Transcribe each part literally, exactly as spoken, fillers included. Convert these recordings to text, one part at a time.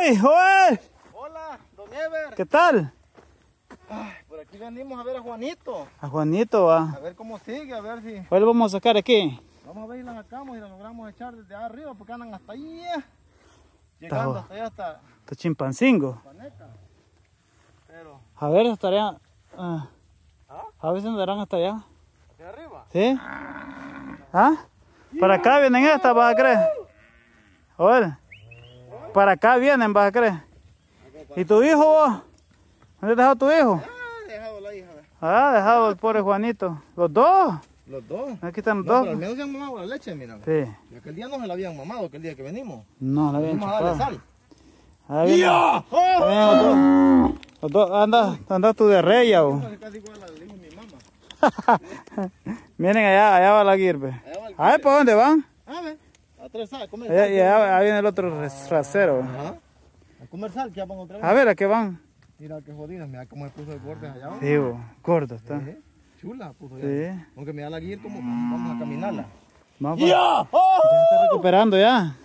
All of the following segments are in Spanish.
¡Ay, Joel! Hola, don Ever. ¿Qué tal? Ay, por aquí venimos a ver a Juanito. A Juanito, va. A ver cómo sigue, a ver si... Hoy lo vamos a sacar aquí. Vamos a ver si la sacamos y la logramos echar desde arriba porque andan hasta ahí. Llegando hasta allá hasta... Está Chimpancingo. Paneca. Pero... A ver, estaría... ah, ¿Ah? a ver si andarán hasta allá. ¿Hacia arriba? ¿Sí? ¿Ah? Para acá vienen estas, vas a creer. Joder. Para acá vienen, vas a creer. ¿Y tu hijo vos? ¿Dónde has dejado tu hijo? Ah, dejado la hija. Ah, dejado el pobre Juanito. ¿Los dos? Los dos. Aquí están los No, dos. pero al menos se han mamado la leche, mira. Sí. Y aquel día no se la habían mamado, aquel día que venimos. No, la habían Vamos a darle chupado. sal. Ahí vienen, ahí vienen los dos. Los dos, anda, anda tú de rey ya, vos. Es casi igual al hijo de mi mamá. Miren allá, allá va la guirbe. Allá va el A ver, ¿por dónde van? A ver, a tres sal, a comer Allá, sal. y allá, allá viene el otro ras- rasero. Ajá. A comer sal, que ya van otra vez. A ver, ¿a qué van? Mira qué jodidas, mira cómo se puso el borde allá. ¿No? Sí, vos, gordo está. Sí, chula puso ya. Sí. Aunque me da la guía como vamos a caminarla. Vamos para- Ya está recuperando ya.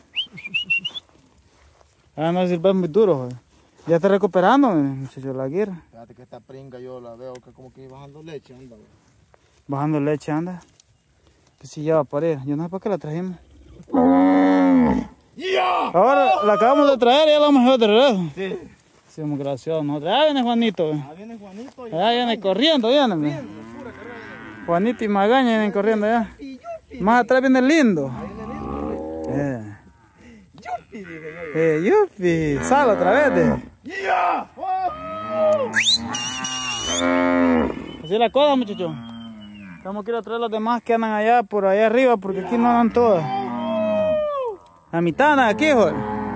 Ah, no, si es muy duro, joder. Ya está recuperando, muchacho, la guirra. Fíjate que esta pringa yo la veo que como que bajando leche, anda. Güey. Bajando leche, anda. Pues sí, ya va a parir. Yo no sé para qué la trajimos. Ahora la acabamos de traer y ya la vamos a llevar de regreso. Sí. Sí, muy gracioso. Nosotros. Ah, viene Juanito. Ah, viene Juanito. Y Allá viene corriendo, viene. corriendo, pura carrera. Juanito y Magaña vienen corriendo allá. Y yupi. Más atrás viene el lindo. Ahí viene lindo, güey. Eh, Yupi, dije yo. eh, yupi. Sal otra vez. De. ¡Ya! ¡Oh! Así es la cosa, muchachos. Vamos a ir a traer los demás que andan allá por allá arriba porque aquí no andan todas. La mitad andan aquí, joder.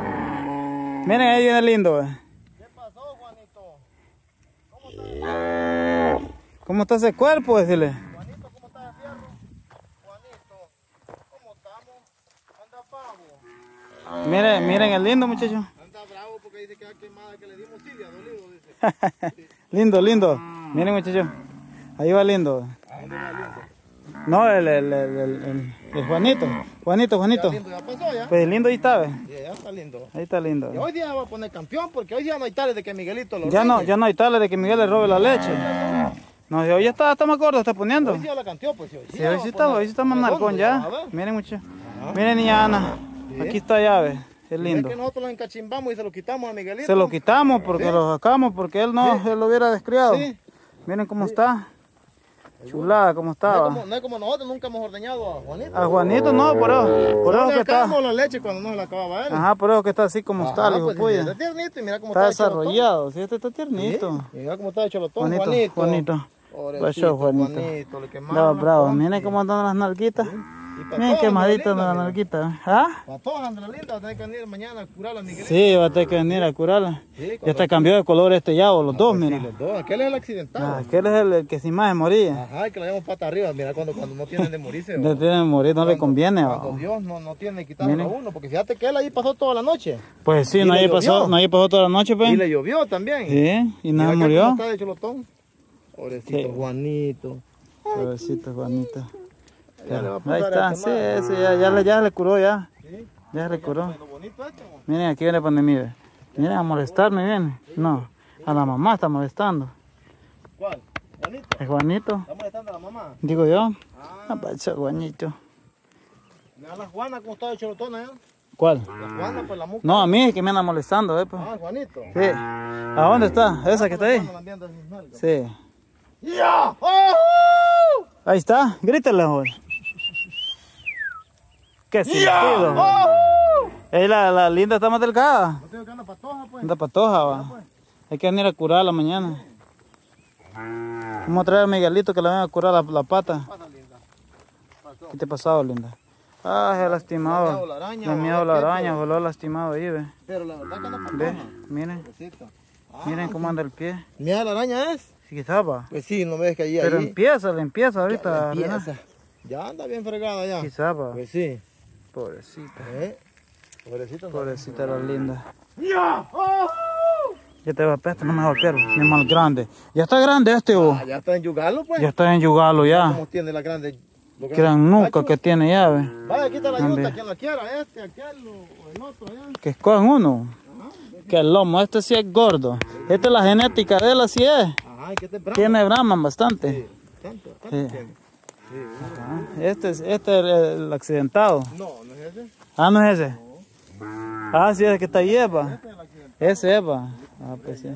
Miren, ahí viene el lindo. Eh. ¿Qué pasó, Juanito? ¿Cómo está? ¿Cómo está ese cuerpo? Decirle. Juanito, ¿cómo está de fierro? Juanito, ¿cómo estamos? Anda pavo. Miren, miren el lindo, muchachos. Anda bravo porque dice que ha quemada, que le dimos cilia, dolido, dice. Lindo, lindo. Miren, muchachos. Ahí va lindo. ¿A dónde va lindo? No, el, el, el, el, el- el Juanito. Juanito, Juanito. Ya lindo, ya pasó ya. Pues el lindo ahí está, ¿ves? Sí, ya está lindo. Ahí está Y lindo. hoy día va a poner campeón porque hoy día no hay tales de que Miguelito lo Ya no, riñe. ya no hay tal de que Miguel le robe la leche. No, hoy ya está, está más gordo, está poniendo. Hoy sí ya la canteó, pues. Hoy sí, Sí, ya hoy va sí a está, poner hoy sí está más redondo, narcón ya, ya. a ver. Miren, mucho. Miren, niña Ana. Aquí está llave. Es Y lindo. es que nosotros los encachimbamos y se lo quitamos a Miguelito. Se lo quitamos porque lo sacamos porque él no, Sí. él lo hubiera descriado. Sí. Miren cómo está. Chulada, cómo No es, estaba. como, no es como nosotros, nunca hemos ordeñado a Juanito. A Juanito no, por eso, por Solo eso le que está. sacamos la leche cuando no se la acababa a él. Ajá, por eso que está así como está, el hijo pues, puya. Está tiernito y mira cómo Está está, desarrollado, sí, este está hecho tiernito. lotón. Sí, mira cómo está hecho lotón, Juanito, Juanito. Juanito. Pobrecito, Pasó, Juanito. Juanito, le quemaron Bravo, la bravo. pompa. Miren cómo andan las nalguitas. Y para Miren todas, quemaditas de Andrea la Linda, nalguita. ¿Ah? mira. Para todas, Andrea Linda, va a tener que venir mañana a curarla a Miguelito. Sí, va a tener que venir a curarla. Sí, Ya cuando- te cambió de color este llavo, los Ah, dos, pues sí, mira. los dos. Aquel es el accidentado. Ah, aquel es el, el que sin más se moría. Ajá, el que le damos pata arriba. Mira, cuando, cuando no tienen de morirse. Le o- tiene que morir, no le cuando- conviene. Cuando va. Dios no, no tiene que quitarlo a Miren. uno. Porque fíjate que él ahí pasó toda la noche. Pues sí, Y nadie le pasó, llovió. nadie pasó toda la noche, pues. Y le llovió también. Sí, y nada Mira que murió. cómo está de cholotón. Pobrecito Sí. Juanito. Pobrecito Juanito. Ya le va a Ahí pasar está, a sí, quemar. sí, ya, ya, le, ya le curó ya. Sí. Ya le curó. Lo bonito este, mo. Miren, aquí viene pandemia. Miren, a molestarme viene. No, a la mamá está molestando. ¿Cuál? Juanito. Es Juanito, ¿Está molestando a la mamá? digo yo. Ah, Ah, pacha, Juanito. mira la Juana cómo está de cholotona, ¿eh? ¿Cuál? La Juana, pues la muca. No, a mí es que me anda molestando, eh, pues. Ah, Juanito. Sí. ¿A dónde está? Esa que está ahí. Juana también de sus nalgas. Sí. ¡Ya! ¡Oh! Ahí está, grítale, joder. Qué sentido. ¡Oh! Eh, la, la linda está más delgada. No tengo que andar patoja, pues. Anda patoja, va. Hay que venir a curarla mañana. Vamos a traer a Miguelito que le venga a curar la, la pata. Pasa, linda. Pasó. ¿Qué te ha pasado, linda? Ah, se ha lastimado. Le ha miado la araña, Le ha o miado a la ver qué, araña, pero- voló lastimado ahí, ve. Pero la verdad que anda Ve, patoja. miren, Pobrecita. Ah, miren cómo anda el pie. mira la araña es. Sí, quizás va. Pues sí, no ves que allí Pero allí. empieza, le empieza ahorita. Ya a empieza. drenar. Ya anda bien fregada ya. Quizás va. Pues sí. Pobrecita. ¿Eh? Pobrecita. no. Pobrecita la linda. ¡Ya! ¡Oh! Ya te va a pesar, no me golpear, mi mal grande. Ya está grande este, vos. Ah, ya está en yugarlo, pues. Ya está en yugarlo ya. ¿Cómo tiene la grande? lo grande Gran nuca cacho? que tiene ya, ve. Vaya, aquí está la ¿Dónde? yuta, quien la quiera, este, aquel o el otro allá. Que escogen uno. Ajá. Que Que el lomo, este sí es gordo. Esta es la genética de él, así es. Ajá, ¿y qué te brama? Tiene Brahman bastante. Sí, tanto, tanto Sí. tiene. Sí, Ajá. Este es, este es el, el accidentado. no, no es ese. Ah, no es ese. Ah, sí, es el que está ahí, Eva. Este es el accidente. Ese Eva. Ah, pues sí.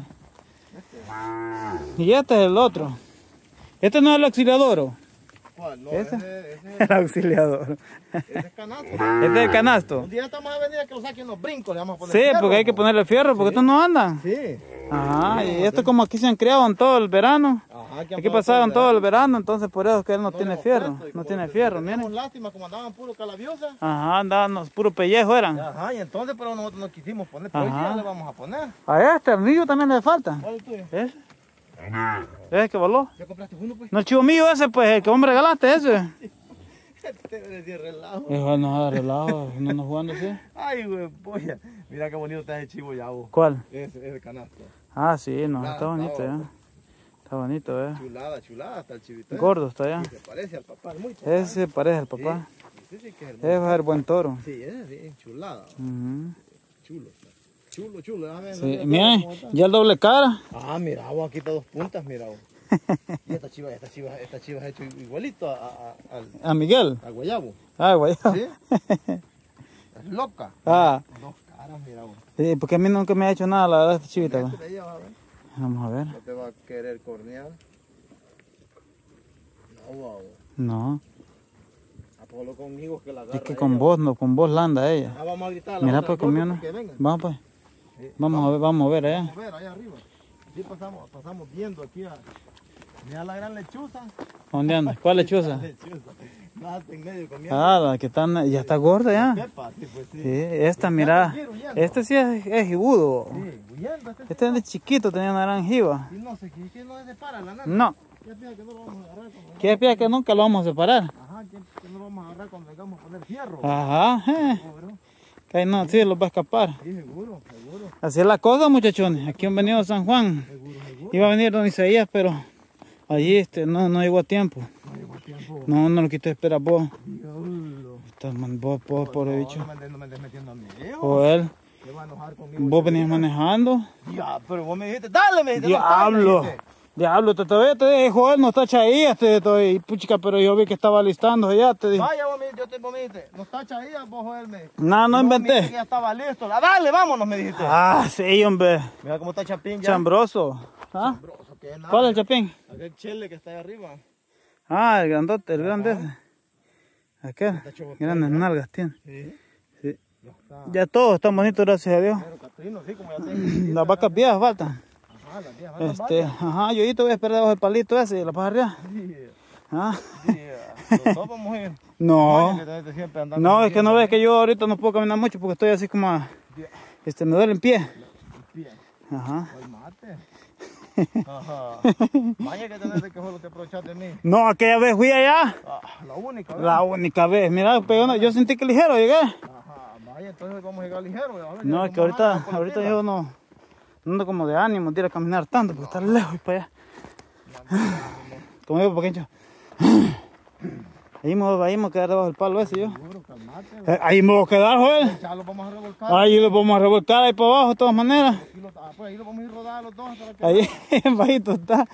Y este es el otro. Este no es el auxiliador. ¿Cuál? No, ¿Ese? ese, ese, El auxiliador. ese es canasto. Este es el canasto. Un día estamos a venir a que lo saquen los brincos, le vamos a poner Sí, fierro, porque hay que po. ponerle fierro, porque estos no andan. Sí. Ajá, y esto como aquí se han criado en todo el verano. Ajá, Aquí pasaron todo el verano, entonces por eso es que él no, No tiene le hemos fierro. puesto, y No como tiene te- fierro, teníamos miren. lástima como andaban puro calabiosa. Ajá, andaban los puros pellejos eran. Ajá, y entonces pero nosotros no quisimos poner, pero hoy Ajá. día le vamos a poner. A este, al mío también le falta. ¿Cuál es el tuyo? ¿Ese? ¿Ese que voló? ¿Ya compraste uno pues? No, el chivo mío ese, pues, el que vos me regalaste ese. Te voy a decir relajo. Eso no da relajo, no nos jugando así. Ay, güey, polla. Mira qué bonito está ese chivo ya, vos. ¿Cuál? Ese, ese canasto. Ah, sí, no, Chulada, está bonito, está ya. bueno. Está bonito, eh. Chulada, chulada, está el chivito. ¿eh? Gordo está ya. Y se parece al papá, es muy papá. Ese parece al papá. Sí, sí, que es Ese va a ser buen toro. Sí, ese sí, chulada. Ujú. Chulo, está. Chulo, chulo. Déjame Sí, ver miren, cómo está. ya el doble cara. Ah, mira, vos aquí está dos puntas, mira vos. Y esta chiva, esta chiva, esta chiva es hecho igualito a, a, a- al, A Miguel. al guayabo. Ah, guayabo. ¿Sí? Es loca. Ah, Dos caras, mira vos. sí, porque a mí nunca me ha hecho nada la verdad esta chivita. Este va. de ella, vas a ver. Vamos a ver. No te va a querer cornear. No, vamos. No, Apolo conmigo que la agarra. es que ella. con vos, no, con vos la anda ella. Ah, vamos a gritar. Mira pues conmigo, ¿no? Que vengan. Vamos pues. Sí. Vamos a ver, vamos a ver allá. Vamos a ver allá arriba. Sí, pasamos, pasamos viendo aquí a... Mira la gran lechuza. ¿Dónde anda? ¿Cuál lechuza? Lechuza. Nada, en medio comiendo. Ah, la que está, ya está gorda ya. Pepa, sí, pues sí. Sí, esta, mira. Este sí es, es jibudo. Sí, huyendo, este, Este de chiquito tenía una gran jiba. y no sé, que, que no se separa la nana. No, Ya piensa que no lo vamos a agarrar cuando... que pía que nunca lo vamos a separar. Ajá, que, que no lo vamos a agarrar cuando vengamos a poner fierro. Ajá, eh. Seguro. Que ahí no, sí, los va a escapar. Sí, seguro, seguro, Así es la cosa, muchachones. Aquí han venido a San Juan. seguro, seguro. Iba a venir don Isaías, pero allí este, no, no llegó a tiempo. No llegó tiempo. No, no lo quité esperar vos. Diablo. Estás man- vos, vos, pobre bicho. No me andes, no me andes metiendo a mí, hijo. Joder, Te va a enojar conmigo. vos venís manejando. Ya, pero vos me dijiste, dale, me dijiste. Diablo. No, dale, me dijiste. Diablo, te todavía te dije, joder, no está hecha ahí, este, estoy, puchica, pero yo vi que estaba listando ya, te dije. Vaya, vos me dijiste, yo te vos me dijiste, no está chaía, vos joder, me dijiste. No, no Y vos me dijiste inventé. que ya estaba listo. Ah, dale, vámonos, me dijiste. Ah, sí, hombre. Mira cómo está Chapín ya. Chambroso. ¿Ah? Chambroso, que nada. ¿Cuál es el chapín? Aquel chele que está ahí arriba. Ah, el grandote, el grande ese. Aquel. Grandes nalgas tiene. Sí. Sí. Ya está. Ya todos están bonitos, gracias a Dios. Pero Catrino, sí, como ya tengo. Las vacas viejas faltan. Ajá, las viejas, las Este, ajá, yo ahí te voy a esperar debajo del palito ese y la vas arriba. vacas. Ah, Sí, sí, los dos vamos a ir. no. Oye, que tenés que siempre andar No, con es que no el ves que yo ahorita no puedo caminar mucho porque estoy así como, a- pie. este, me duele el pie. Pie. Ajá. Ay, mate. Ajá. Vaya que tenés que solo te aprovechar de mí. No, aquella vez fui allá. Ah, la única vez. La única vez. Mira, pegó una- yo sentí que ligero llegué. Ajá, vaya, entonces vamos a llegar ligero. A ver, No, ya es que vamos a ahorita, andar con la ahorita pila. yo no, no ando como de ánimo de ir a caminar tanto porque está lejos y para allá. Como digo, pequeño. Ahí me, voy- ahí me voy a quedar debajo del palo ese yo. Seguro, calmate. Eh, Ahí me voy a quedar, joder. Ya lo vamos a revolcar. Ahí lo vamos a revolcar ahí para abajo de todas maneras. Aquí lo- ah, pues ahí lo vamos a ir rodando los dos hasta que... Ahí, en bajito está.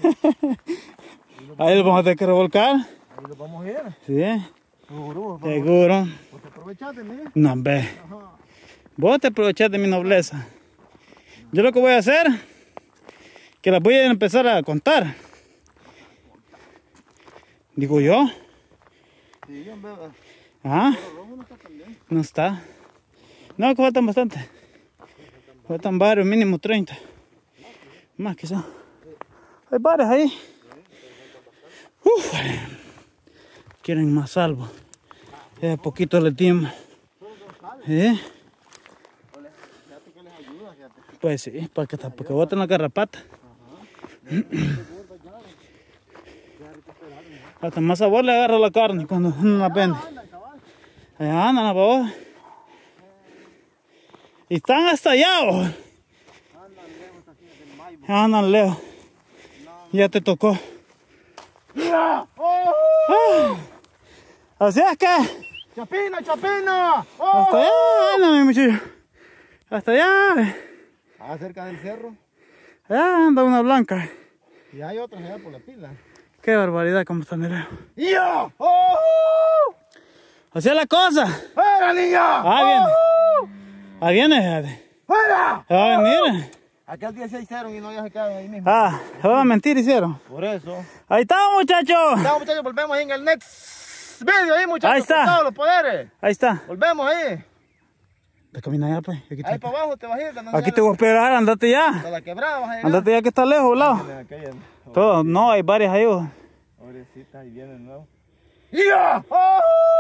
Ahí lo vamos a tener que revolcar. Ahí lo vamos a ir. Sí, Seguro. seguro. Pues te aprovechate, mire. No, ve. Ajá. Vos te aprovechás de mi nobleza. Yo lo que voy a hacer, que las voy a empezar a contar. Digo yo. Sí, hombre. Ah, Pero rojo no está tan bien. no está. No, que faltan bastante. Faltan varios, mínimo treinta. Más quizá. Hay varios ahí. Uf. Quieren más salvo. Es poquito le dimos. ¿Eh? Fíjate que les ayuda, fíjate. Pues sí, para que, para que boten la garrapata. Hasta más sabor le agarra la carne cuando uno la vende. Allá andan, papá. Y están hasta allá, oh. Andan lejos. Ya te tocó. Ah. Así es que ¡Chapina, chapina! hasta allá, anda mi muchacho. Hasta allá. Ah, cerca del cerro. Ah, anda una blanca. Y hay otras allá por la pila. Qué barbaridad como está de lejos. ¡Ya! ¡Oh! Así es la cosa. ¡Fuera, niña! Ah, viene. ¡Oh! Ah, viene, fíjate. ¡Fuera! Va a venir. Aquel día se hicieron y no ya se quedaron ahí mismo. Ah, se van a mentir, hicieron. Por eso. Ahí estamos, muchachos. Ya, muchachos, volvemos ahí en el next video ahí, muchachos. Ahí está. Con todos los poderes. Ahí está. Volvemos ahí. Te camina allá, pues. Aquí, Ahí te... para abajo te vas a ir. que no Aquí sea te voy a esperar, andate ya. hasta la quebrada vas a llegar. Andate ya que está lejos, volado. Vienen aquellas. Todo, no, hay varias ahí. vos. Pobrecitas, ahí vienen de nuevo. ¡Ya! ¡Oh!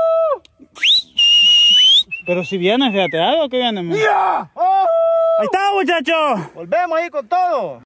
Pero si vienen, fíjate, algo que vienen. man. ¡Ya! ¡Oh! Ahí está, muchachos. Volvemos ahí con todo.